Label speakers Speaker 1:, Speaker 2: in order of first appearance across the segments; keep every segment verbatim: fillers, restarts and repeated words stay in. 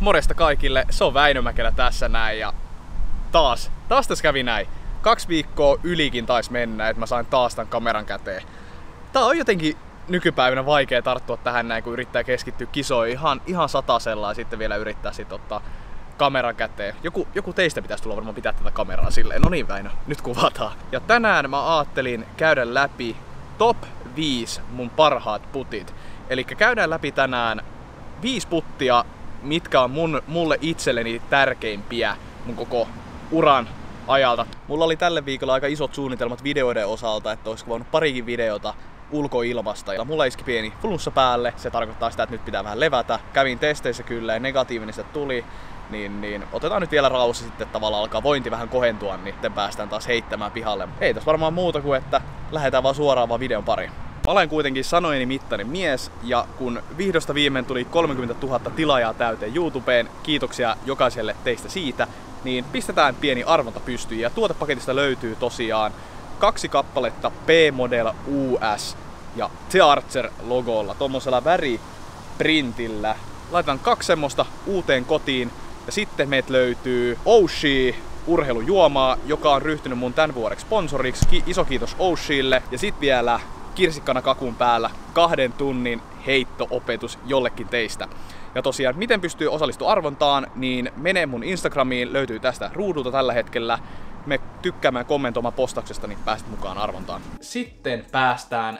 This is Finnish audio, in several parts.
Speaker 1: morjesta kaikille, se on Väinö Mäkelä tässä näin ja taas, taas tässä kävi näin. Kaksi viikkoa ylikin taisi mennä, että mä sain taas tämän kameran käteen. Tää on jotenkin nykypäivänä vaikea tarttua tähän näin, kun yrittää keskittyä kisoihin ihan, ihan satasella ja sitten vielä yrittää sit ottaa kameran käteen. Joku, joku teistä pitäisi tulla varmaan pitää tätä kameraa silleen. No niin Väinö, nyt kuvataan. Ja tänään mä ajattelin käydä läpi top viisi mun parhaat putit. Eli käydään läpi tänään viisi puttia, mitkä on mun, mulle itselleni tärkeimpiä mun koko uran ajalta. Mulla oli tälle viikolla aika isot suunnitelmat videoiden osalta, että olisiko voinut parikin videota ulkoilmasta. Ja mulla iski pieni flunssa päälle, se tarkoittaa sitä, että nyt pitää vähän levätä. Kävin testeissä kyllä ja negatiivinen se tuli. Niin, niin otetaan nyt vielä rauha sitten, tavallaan alkaa vointi vähän kohentua, niin sitten päästään taas heittämään pihalle. Ei tos varmaan muuta kuin, että lähdetään vaan suoraan vaan videon pariin. Mä olen kuitenkin sanojeni mittainen mies, ja kun vihdosta viimein tuli kolmekymmentätuhatta tilaajaa täyteen YouTubeen, kiitoksia jokaiselle teistä siitä, niin pistetään pieni arvonta pystyyn. Ja tuotepaketista löytyy tosiaan kaksi kappaletta P-Model U S ja The Archer logolla, tommosella väriprintillä. Laitetaan kaksi semmoista uuteen kotiin, ja sitten meiltä löytyy Oshii urheilujuomaa, joka on ryhtynyt mun tän vuodeksi sponsoriksi. Ki- iso kiitos Oshiille. Ja sit vielä kirsikkana kakun päällä kahden tunnin heitto-opetus jollekin teistä. Ja tosiaan, miten pystyy osallistumaan arvontaan, niin mene mun Instagramiin, löytyy tästä ruudulta tällä hetkellä. Me tykkäämään kommentoimaan postauksesta, niin pääset mukaan arvontaan. Sitten päästään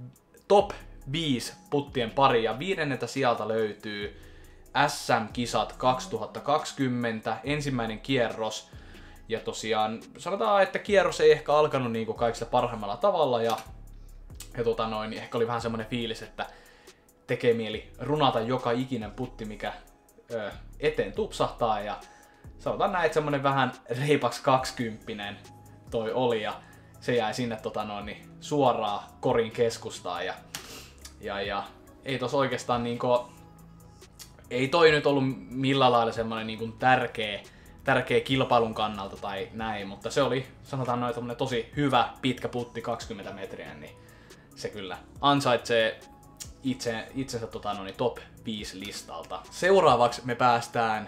Speaker 1: top viisi puttien pariin, ja viidenneltä sieltä löytyy S M-kisat kaksituhattakaksikymmentä, ensimmäinen kierros. Ja tosiaan sanotaan, että kierros ei ehkä alkanut niin kuin kaikista parhaimmalla tavalla, ja Ja tota noin, niin ehkä oli vähän semmonen fiilis, että tekee mieli runata joka ikinen putti, mikä ö, eteen tupsahtaa. Ja sanotaan näin, että semmonen vähän reipaks kaksikymppinen toi oli. Ja se jäi sinne tota noin, niin suoraan korin keskustaan. Ja, ja, ja ei tos oikeastaan niinku, ei toi nyt ollut millään lailla semmonen niinku tärkeä, tärkeä kilpailun kannalta tai näin. Mutta se oli, sanotaan noin, tommonen tosi hyvä pitkä putti kaksikymmentä metriä. Niin se kyllä ansaitsee itse, itsensä tota, no niin, top viisi listalta. Seuraavaksi me päästään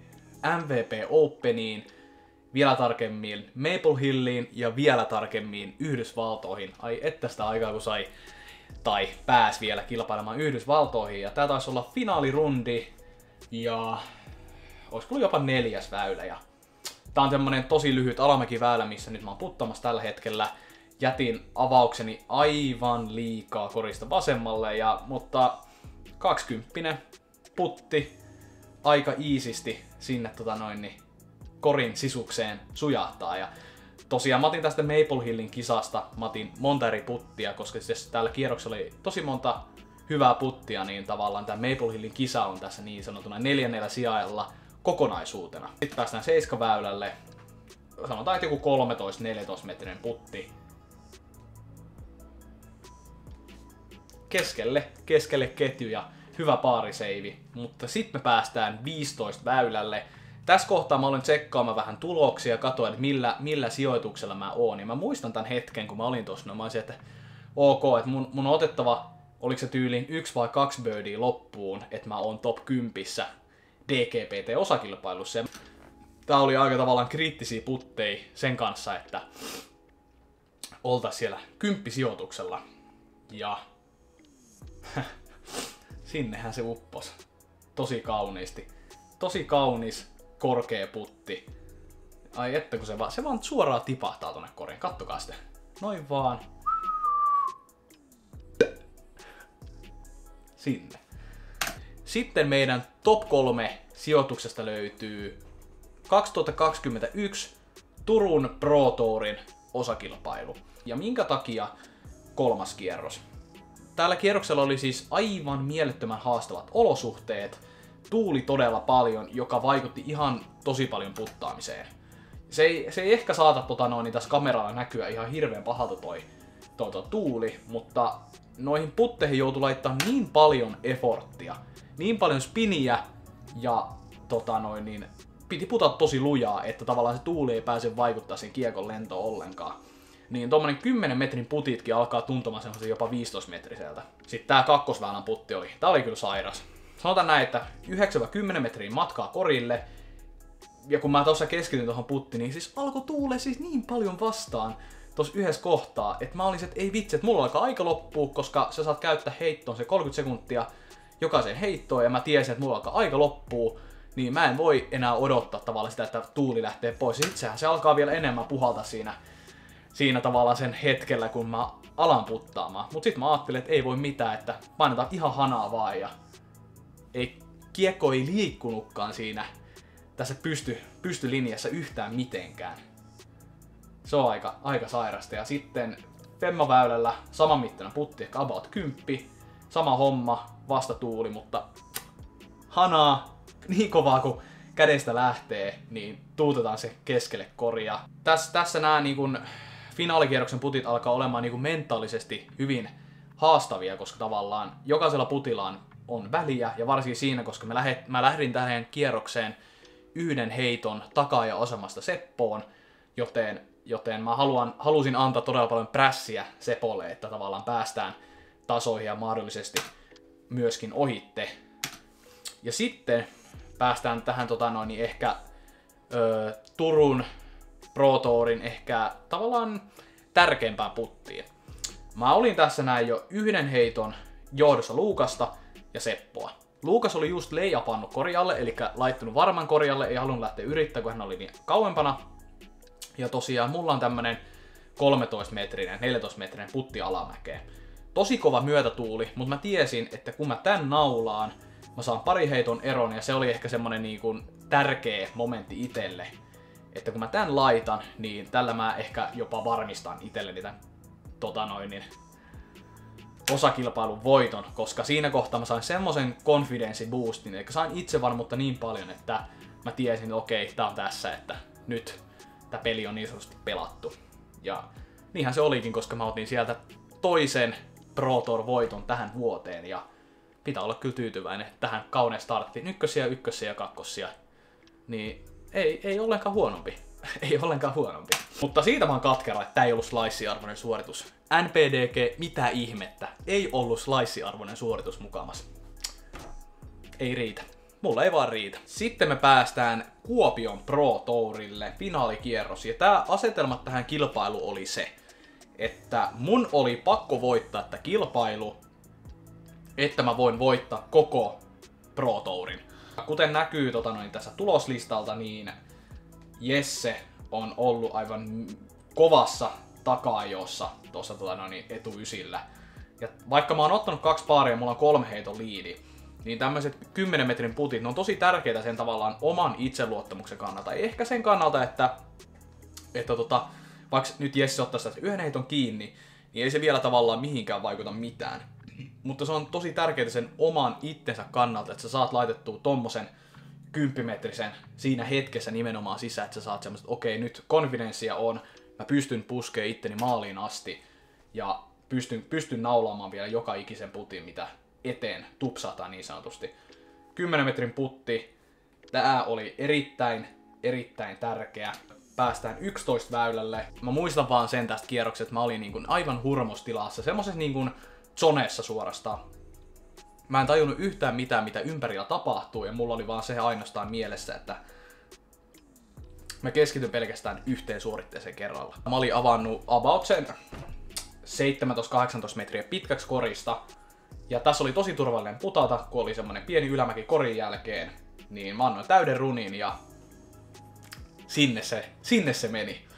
Speaker 1: M V P Openiin, vielä tarkemmin Maple Hilliin ja vielä tarkemmin Yhdysvaltoihin. Ai että sitä aikaa kun sai tai pääs vielä kilpailemaan Yhdysvaltoihin. Ja tää taisi olla finaalirundi ja olisiko jopa neljäs väylä. Ja tää on semmonen tosi lyhyt alamäkiväylä, missä nyt mä oon puttamassa tällä hetkellä. Jätin avaukseni aivan liikaa korista vasemmalle, ja, mutta kaksikymppinen putti aika iisisti sinne tota noin, niin, korin sisukseen sujahtaa. Ja tosiaan mä otin tästä Maple Hillin kisasta, mä otin monta eri puttia, koska siis tällä kierroksella oli tosi monta hyvää puttia, niin tavallaan tämä Maple Hillin kisa on tässä niin sanotuna neljännellä sijalla kokonaisuutena. Sitten päästään seiskaväylälle, sanotaan että joku kolmetoista neljätoista metrinen putti. Keskelle, keskelle ketjuja, hyvä paariseivi, mutta sitten me päästään viisitoista väylälle. Tässä kohtaa mä olen tsekkaamaan vähän tuloksia ja katsoin, että millä, millä sijoituksella mä oon. Ja mä muistan tämän hetken, kun mä olin tossa, no mä olisin, että ok, että mun, mun on otettava, oliko se tyyliin yksi vai kaksi birdia loppuun, että mä oon top kympissä D G P T-osakilpailussa. Tää oli aika tavallaan kriittisiä putteja sen kanssa, että oltais siellä kymppisijoituksella. Ja sinnehän se uppos. Tosi kauniisti. Tosi kaunis, korkea putti. Ai että kun se vaan, se vaan suoraan tipahtaa tonne koriin. Kattokaa sitä. Noin vaan. Sinne. Sitten meidän top kolme sijoituksesta löytyy kaksituhattakaksikymmentäyksi Turun Pro Tourin osakilpailu. Ja minkä takia kolmas kierros? Tällä kierroksella oli siis aivan mielettömän haastavat olosuhteet, tuuli todella paljon, joka vaikutti ihan tosi paljon puttaamiseen. Se ei, se ei ehkä saata tota noin, niin tässä kameralla näkyä ihan hirveän pahalta toi, toi, toi tuuli, mutta noihin putteihin joutui laittaa niin paljon efforttia, niin paljon spiniä ja tota noin, niin, piti putaa tosi lujaa, että tavallaan se tuuli ei pääse vaikuttaa sen kiekon lentoon ollenkaan. Niin tommonen kymmenen metrin putitkin alkaa tuntumaan semmoisen jopa viisitoista metriseltä. Sitten tää kakkosväylän putti oli, tää oli kyllä sairas. sanotaan näin, että yhdeksän kymmenen metriä matkaa korille. Ja kun mä tuossa keskityin tuohon puttiin, niin siis alkoi tuulee siis niin paljon vastaan tuossa yhdessä kohtaa, että mä olin se, että ei vitsi, että mulla alkaa aika loppua, koska sä saat käyttää heittoon se kolmekymmentä sekuntia jokaiseen heittoon, ja mä tiesin, että mulla alkaa aika loppua, niin mä en voi enää odottaa tavallaan sitä, että tuuli lähtee pois. Ja itsehän se alkaa vielä enemmän puhalta siinä, siinä tavallaan sen hetkellä, kun mä alan puttaamaan. Mut sit mä ajattelin, että ei voi mitään, että painetaan ihan hanaa vaan, ja ei, kiekko ei liikkunutkaan siinä tässä pysty, pystylinjassa yhtään mitenkään. Se on aika, aika sairasta. Ja sitten femmaväylällä saman mittainen putti, ehkä about kymppi. Sama homma, vastatuuli, mutta hanaa niin kovaa kun kädestä lähtee, niin tuutetaan se keskelle koria. Tässä, tässä nämä niin kun finaalikierroksen putit alkaa olemaan niin kun mentaalisesti hyvin haastavia, koska tavallaan jokaisella putilla on väliä, ja varsinkin siinä, koska mä, lähet, mä lähdin tähän kierrokseen yhden heiton takaa ja osamasta Seppoon, joten, joten mä haluan, halusin antaa todella paljon prässiä Sepolle, että tavallaan päästään tasoihin ja mahdollisesti myöskin ohitte. Ja sitten päästään tähän tota noin, niin ehkä ö, Turun Pro Tourin ehkä tavallaan tärkeimpään puttiin. Mä olin tässä näin jo yhden heiton johdossa Luukasta ja Seppoa. Luukas oli just leijapannut korjalle, eli laittanut varman korjalle, ei halunnut lähteä yrittämään, kun hän oli niin kauempana. Ja tosiaan mulla on tämmönen kolmetoista metrinen, neljätoista metrinen putti alamäkeen. Tosi kova myötätuuli, mutta mä tiesin, että kun mä tän naulaan, mä saan pari heiton eron, ja se oli ehkä semmonen niin kuin tärkeä momentti itelle. Että kun mä tän laitan, niin tällä mä ehkä jopa varmistan itselleni tän tota noin, niin osakilpailun voiton, koska siinä kohtaa mä sain semmosen confidence boostin, eli sain itsevarmuutta niin paljon, että mä tiesin, että okei, tää on tässä, että nyt tää peli on niin sanotusti pelattu. Ja niinhän se olikin, koska mä otin sieltä toisen Pro Tour voiton tähän vuoteen, ja pitää olla kyllä tyytyväinen tähän kauneen starttiin. Ykkösiä, ykkösiä ja kakkosia. Niin ei, ei ollenkaan huonompi. ei ollenkaan huonompi. Mutta siitä mä oon katkera, että tää ei ollut slice-arvoinen suoritus. N P D G, mitä ihmettä. Ei ollut slice-arvoinen suoritus mukamas. Ei riitä. Mulla ei vaan riitä. Sitten me päästään Kuopion Pro Tourille, finaalikierros. Ja tää asetelma tähän kilpailuun oli se, että mun oli pakko voittaa tätä kilpailu, että mä voin voittaa koko Pro Tourin. Kuten näkyy tota noin, tässä tuloslistalta, niin Jesse on ollut aivan kovassa taka-ajossa tuossa tota noin, etuysillä. Ja vaikka mä oon ottanut kaksi paaria ja mulla on kolme heiton liidi, niin tämmöiset kymmenen metrin putit, ne on tosi tärkeitä sen tavallaan oman itseluottamuksen kannalta. Ei ehkä sen kannalta, että, että tota, vaikka nyt Jesse ottaa sitä yhden heiton kiinni, niin ei se vielä tavallaan mihinkään vaikuta mitään. Mutta se on tosi tärkeää sen oman itsensä kannalta, että sä saat laitettua tommosen kymppimetrisen siinä hetkessä nimenomaan sisään, että sä saat semmoista, että okei, nyt konfidenssia on, mä pystyn puskemaan itteni maaliin asti ja pystyn, pystyn naulaamaan vielä joka ikisen putin, mitä eteen tupsataan niin sanotusti. kymmenen metrin putti, tää oli erittäin, erittäin tärkeä. Päästään yksitoista väylälle. Mä muistan vaan sen tästä kierroksesta, että mä olin niin kuin aivan hurmostilassa, semmosessa niin kuin zoneessa suorastaan. Mä en tajunnut yhtään mitään, mitä ympärillä tapahtuu, ja mulla oli vaan se ainoastaan mielessä, että mä keskityn pelkästään yhteen suoritteeseen kerralla. Mä olin avannut about sen seitsemäntoista kahdeksantoista metriä pitkäksi korista, ja tässä oli tosi turvallinen putata, kun oli semmonen pieni ylämäki korin jälkeen, niin mä annoin täyden runin, ja sinne se, sinne se meni.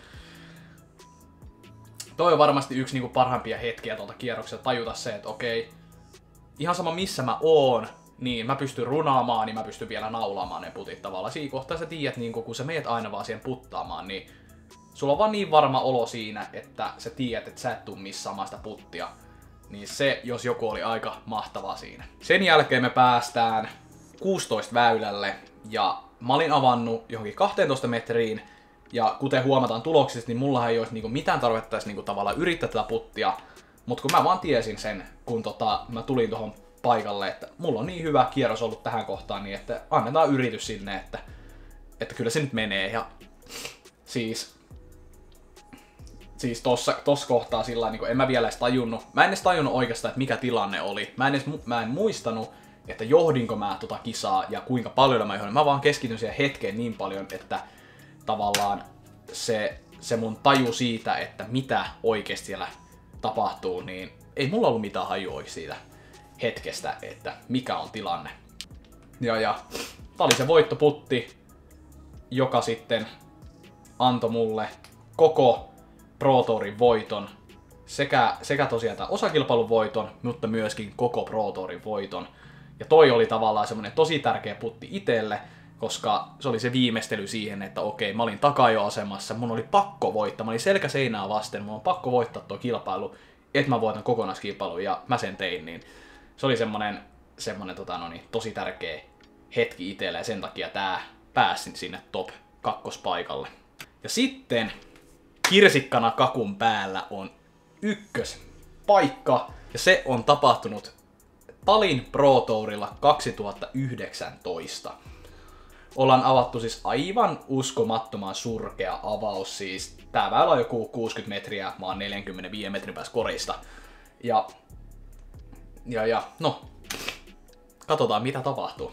Speaker 1: Toi on varmasti yksi niinku parhaimpia hetkiä tuolta kierrokselta, tajuta se, että okei, ihan sama missä mä oon, niin mä pystyn runaamaan, niin mä pystyn vielä naulaamaan ne putit tavallaan. Siinä kohtaa sä tiedät, niin kun sä meet aina vaan siihen puttaamaan, niin sulla on vaan niin varma olo siinä, että sä tiedät, että sä et tuu missään sitä puttia. Niin se, jos joku, oli aika mahtavaa siinä. Sen jälkeen me päästään kuusitoista väylälle, ja mä olin avannut johonkin kahteentoista metriin, ja kuten huomataan tuloksista, niin mullahan ei olisi niinku mitään tarvetta niinku tavallaan yrittää tätä puttia. Mutta kun mä vaan tiesin sen, kun tota, mä tulin tuohon paikalle, että mulla on niin hyvä kierros ollut tähän kohtaan, niin että annetaan yritys sinne, että, että kyllä se nyt menee. Ja siis, siis tossa, tossa kohtaa sillä niin en mä vielä edes tajunnut, mä en edes tajunnut oikeastaan, että mikä tilanne oli. Mä en, edes, mä en muistanut, että johdinko mä tota kisaa ja kuinka paljon mä johdin. Mä vaan keskityn siihen hetkeen niin paljon, että tavallaan se, se mun taju siitä, että mitä oikeasti siellä tapahtuu, niin ei mulla ollut mitään hajua siitä hetkestä, että mikä on tilanne. Ja, ja tää oli se voittoputti, joka sitten antoi mulle koko Pro Tourin voiton, sekä, sekä tosiaan tämän osakilpailun voiton, mutta myöskin koko Pro Tourin voiton. Ja toi oli tavallaan semmonen tosi tärkeä putti itselle, koska se oli se viimeistely siihen, että okei, mä olin takajoasemassa, mun oli pakko voittaa, mä olin selkä seinää vasten, mun on pakko voittaa tuo kilpailu, että mä voitan kokonaiskilpailun, ja mä sen tein, niin se oli semmonen, semmonen tota, no niin, tosi tärkeä hetki itselle, ja sen takia tää pääsin sinne top kakkospaikalle. Ja sitten kirsikkana kakun päällä on ykköspaikka, ja se on tapahtunut Tallinn Pro Tourilla kaksituhattayhdeksäntoista. Ollaan avattu siis aivan uskomattoman surkea avaus, siis tää väylä on joku kuusikymmentä metriä, mä oon neljäkymmentäviisi metrin päässä korista. Ja, ja, ja no, katsotaan mitä tapahtuu.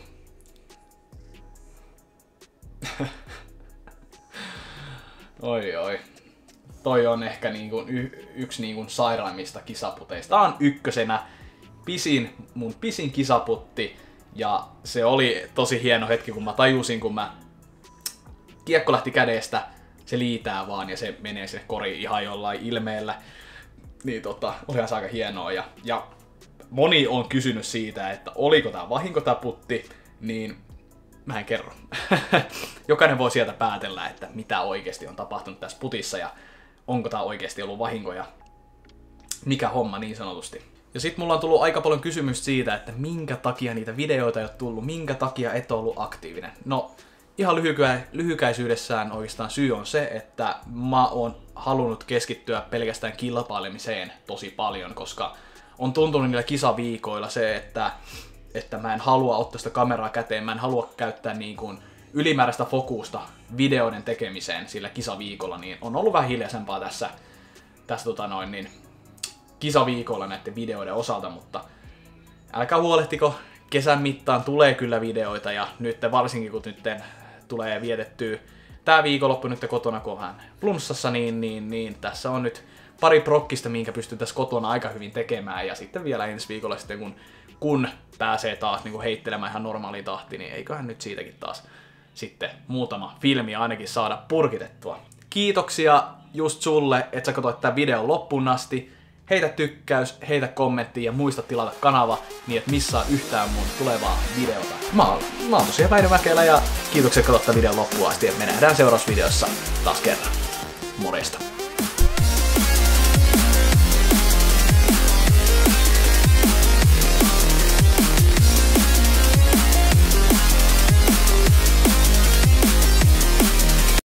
Speaker 1: Oi oi. Toi on ehkä niinku y- yksi niinku sairaimmista kisaputeista. Tää on ykkösenä pisin, mun pisin kisaputti. Ja se oli tosi hieno hetki, kun mä tajusin, kun mä kiekko lähti kädestä, se liitää vaan ja se menee sinne koriin ihan jollain ilmeellä. Niin tota, olihan se aika hienoa. Ja, ja moni on kysynyt siitä, että oliko tää vahinko tää putti, niin mä en kerro. Jokainen voi sieltä päätellä, että mitä oikeasti on tapahtunut tässä putissa ja onko tää oikeasti ollut vahinko ja mikä homma niin sanotusti. Ja sit mulla on tullut aika paljon kysymystä siitä, että minkä takia niitä videoita ei ole tullut, minkä takia et ole ollut aktiivinen. No, ihan lyhykä, lyhykäisyydessään oikeastaan syy on se, että mä oon halunnut keskittyä pelkästään kilpailemiseen tosi paljon, koska on tuntunut niillä kisaviikoilla se, että, että mä en halua ottaa sitä kameraa käteen, mä en halua käyttää niin kuin ylimääräistä fokusta videoiden tekemiseen sillä kisaviikolla, niin on ollut vähän hiljaisempaa tässä, tässä tota noin, niin kisaviikolla näiden videoiden osalta, mutta älkää huolehtiko, kesän mittaan tulee kyllä videoita ja nyt varsinkin kun nyt tulee vietettyä tää viikonloppu nyt kotona, kun on vähän flunssassa, niin, niin, niin tässä on nyt pari prokkista, minkä pystyn tässä kotona aika hyvin tekemään ja sitten vielä ensi viikolla sitten kun, kun pääsee taas niin kuin heittelemään ihan normaaliin tahtiin, niin eiköhän nyt siitäkin taas sitten muutama filmi ainakin saada purkitettua. Kiitoksia just sulle, että sä katsoit tämän videon loppuun asti. Heitä tykkäys, heitä kommentti ja muista tilata kanava, niin et missaa yhtään mun tulevaa videota. Mä oon, mä oon tosiaan Väinö Mäkelä ja kiitoksia katsoa videon loppuun asti, että me nähdään seuraavassa videossa taas kerran. Morjesta!